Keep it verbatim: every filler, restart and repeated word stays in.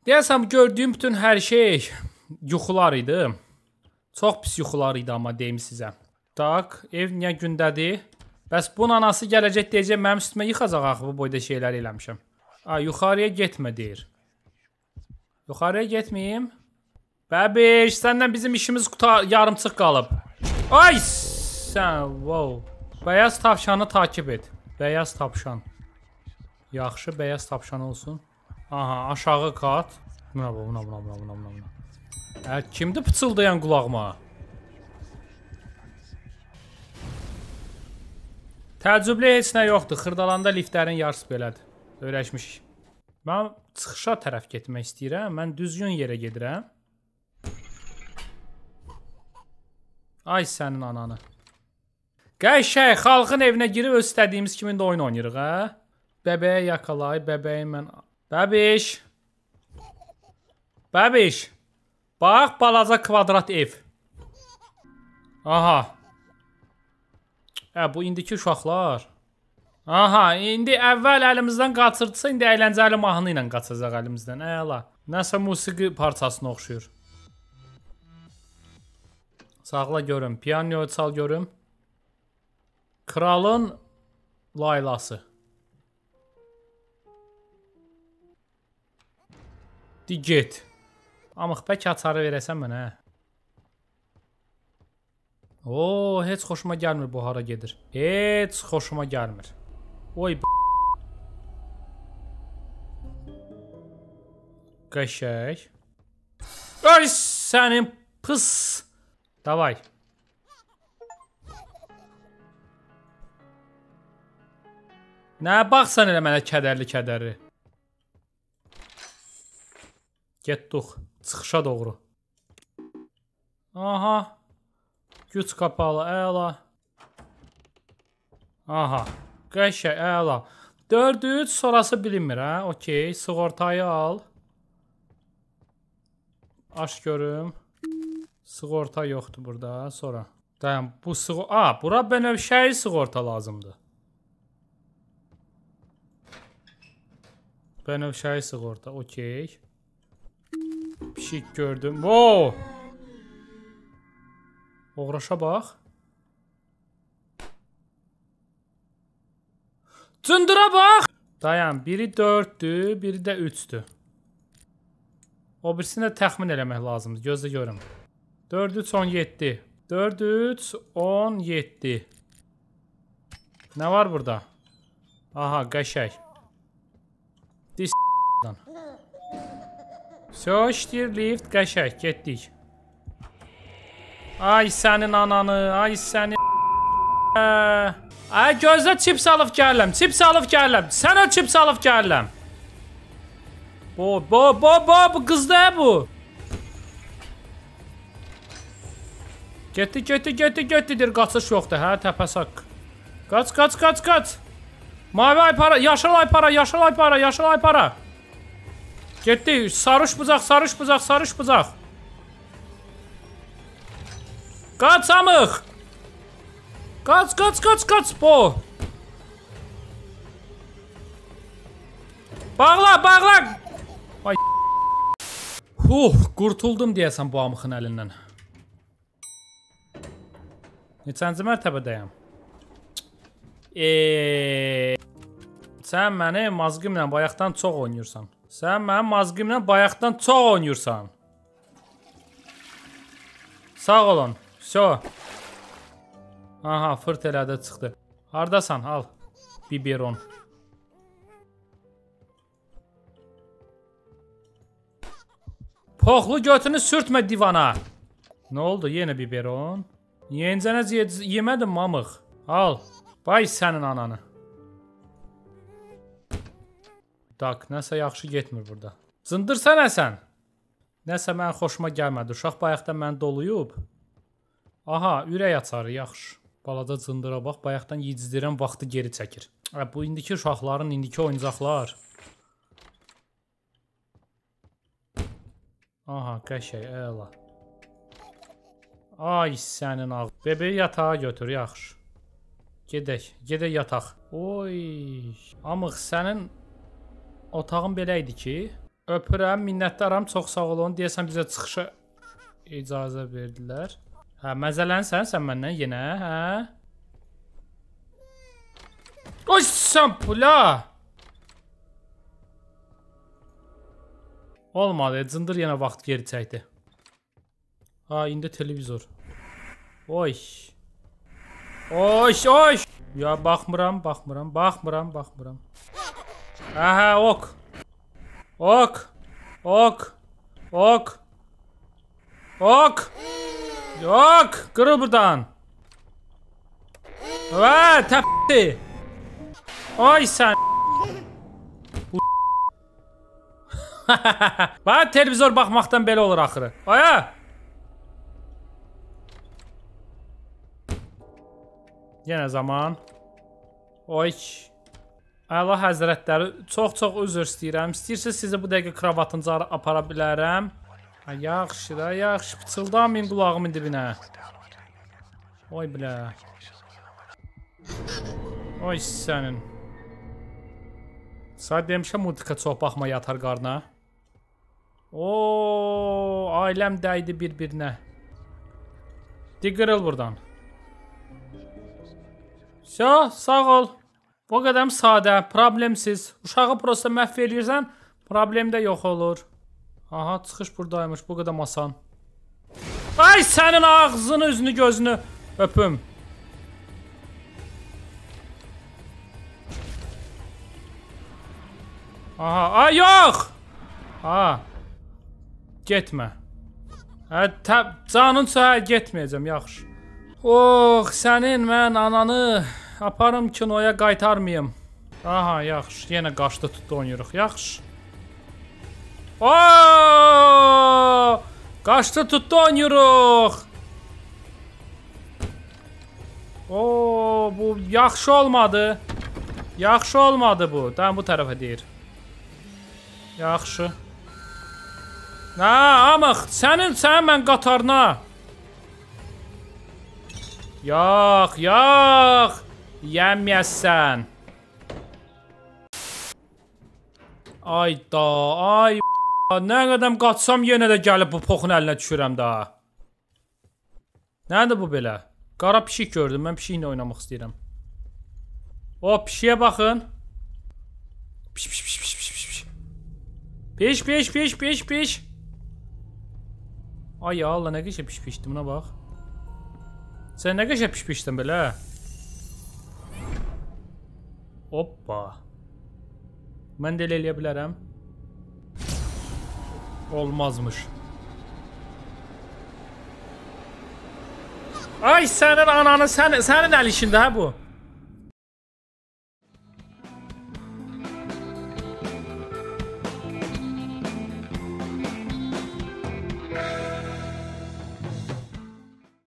Deyəsəm, gördüyüm bütün hər şey yuxular idi. Çox pis yuxular idi amma deyim sizə. Tak, ev niyə gündədir? Bəs bunun anası gələcək deyəcək, mənim üstümə yıxacaq axı bu boyda şeylər eləmişəm. Ay, yuxarıya getmə deyir. Yuxarıya getməyim. Bəbiş, səndən bizim işimiz yarımçıq qalıb. Ay, sən, wow. Bəyaz tavşanı takip et. Bəyaz tavşan. Yaxşı, bəyaz tavşan olsun. Aha, aşağı kat. Buna, buna, buna, buna, buna, buna. Hə, kimdir pıçıldayan qulağıma? Təəccüblü heç nə yoxdur. Xırdalanda liftlərin yarısı belədir. Öyrəşmişik. Mən çıxışa tərəf getmək istəyirəm. Mən düzgün yerə gedirəm. Ay sənin ananı. Qəşəng, xalqın evinə girib öz istədiyimiz kimi də oyun oynayırıq, hə? Bəbəyə yakalay, bəbəyi mən... Bəbiş. Bəbiş. Bax, balaca kvadrat ev. Aha. Hə, bu indiki uşaqlar. Aha, indi əvvəl əlimizdən qaçırdısa, indi əyləncəli mahnı ilə qaçacaq əlimizdən. Əla. Nəsə musiqi parçasına oxşuyur. Sağla görüm. Piano çal görüm. Kralın laylası. Di get. Amıq bəlkə açarı verəsən mənə, hə? Oo, heç xoşuma gəlmir bu hara gedir. Heç xoşuma gəlmir. Oy b***. Qəşəng. Ay sənin pıs. Davay. Nə baxsan elə mənə kədərli-kədərli. Getduq. Çıxışa doğru. Aha. Güc qapalı, əla. Aha. Qəşəng, əla. dörd üç sonrası bilinmir, hə? Okey. Sığortayı al. Aç görüm. Sığorta yoxdur burada. Sonra. Dayan, bu sığorta... Aa, bura bənövşəyi sığorta lazımdır. Bənövşəyi sığorta, okey. Pişik gördüm. Wow! Oğraşa bax. Cındıra bax! Dayan, biri dörddür, biri də üçdür. O birisini də təxmin eləmək lazımdır. Gözlə görüm. dörd üç on yeddi. dörd üç on yeddi. Nə var burada? Aha, qəşəng. Dis dan. Sö, işləyir lift, qəşəng, getdik. Ay sənin ananı, ay sənin... Ay gözlə çips alıb gələm, çips alıb gələm. Sənə çips alıb gələm. Bo, bo, bo, bo, bu qızdır bu. Getdi, getdi, getdi, getdidir, qaçış yoxdur, hə, təpəsak. Qaç, qaç, qaç, qaç. Mavi ay para, yaşıl ay para, yaşıl ay para, yaşıl ay para. Getdi, sarış bıcaq, sarış bıcaq, sarış bıcaq. Qaç amıq. Qaç, qaç, qaç, qaç, bo. Bağla, bağla. Ay. Huh, qurtuldum deyəsən bu amıxın əlindən. Neçənci mərtəbədəyəm? Eee... Sən məni mazgimlə bayaqdan çox oynayırsan. Sən mənim mazgimlə bayaqdan çox oynayırsan. Sağ olun. Şo. Aha, fırt elədə çıxdı. Hardasan, al. Biberon. Poxlu götünü sürtmə divana. Nə oldu, yenə biberon? Yencənəz yemədim mamıq. Al. Bay sənin ananı. Tak, nəsə yaxşı getmir burada. Zındırsa nəsən? Nəsə mən xoşuma gəlmədi. Uşaq bayaqdan məni doluyub. Aha, ürək açarı, yaxşı. Balaca cındıra bax, bayaqdan yedizdirən vaxtı geri çəkir. Bu indiki uşaqların, indiki oyuncaqlar. Aha, qəşəng, əla. Ay sənin ağ. Bebeği yatağa götür, yaxşı. Gedək, gedək yataq. Oy. Amıq, sənin otağın belə idi ki. Öpürəm, minnətdaram, çox sağ olun. Deyəsən bizə çıxışa icazə verdilər. Hə, məzələnsən sən məndən yenə, hə? Oy, sən pula! Olmadı, cındır yenə vaxt geri çəkdi. Ha, indi televizor. Oy. Oy, oy! Ya, baxmıram, baxmıram, baxmıram, baxmıram. Aha, ok. Ok. Ok. Ok. Ok. Yok, qırıl buradan. Vay, təpdi. Oy sən. Bana televizor baxmaqdan belə olur axırı. Aya. Yenə zaman. Oy. Allah həzrətləri, çox-çox üzr istəyirəm. İstəyirsiniz sizi bu dəqiqə kravatınca apara bilərəm. Ha, yaxşı da, yaxşı. Pıçıldamayın qulağımın dibinə. Oy bilə. Oy sənin. Saat demişəm multika çox baxma yatar qarna. Ooo, ailəm dəydi bir-birinə. Diqırıl buradan. Şo, sağ ol. O qədəm sadə, problemsiz. Uşağı prosta məhv eləyirsən, problem də yox olur. Aha, çıxış buradaymış, bu qədər masan. Ay, sənin ağzını, üzünü, gözünü öpüm. Aha, ay, yox! Ha, getmə. Hə, canın çaya getməyəcəm, yaxşı. Oh, sənin mən ananı aparım kinoya qaytarmayım. Aha, yaxşı, yenə qaçdı tutdu oynayırıq, yaxşı. Ooo! Qaçdı tutdu oynayırıq. Ooo, bu yaxşı olmadı. Yaxşı olmadı bu. Daha bu tərəfə deyir. Yaxşı. Ha, amıq, sənin, sənin mən qatarına. Yox, yox. Yəməyəsən. Ayda, ay nə qədəm qaçsam yenə də gəlib bu poxun əlinə düşürəm daha. Nədir bu belə? Qara pişik gördüm, mən pişiklə oynamaq istəyirəm. O, pişiyə baxın. Piş, piş, piş, piş, piş, piş. Piş, piş, piş, piş, piş. Ay ya Allah, nə qəşə piş pişdi, buna bax. Sən nə qəşə piş pişdin belə? Hoppa. Mən də elə eləyə bilərəm. Olmazmış. Ay sənin ananı, sən, sənin əl işində hə bu.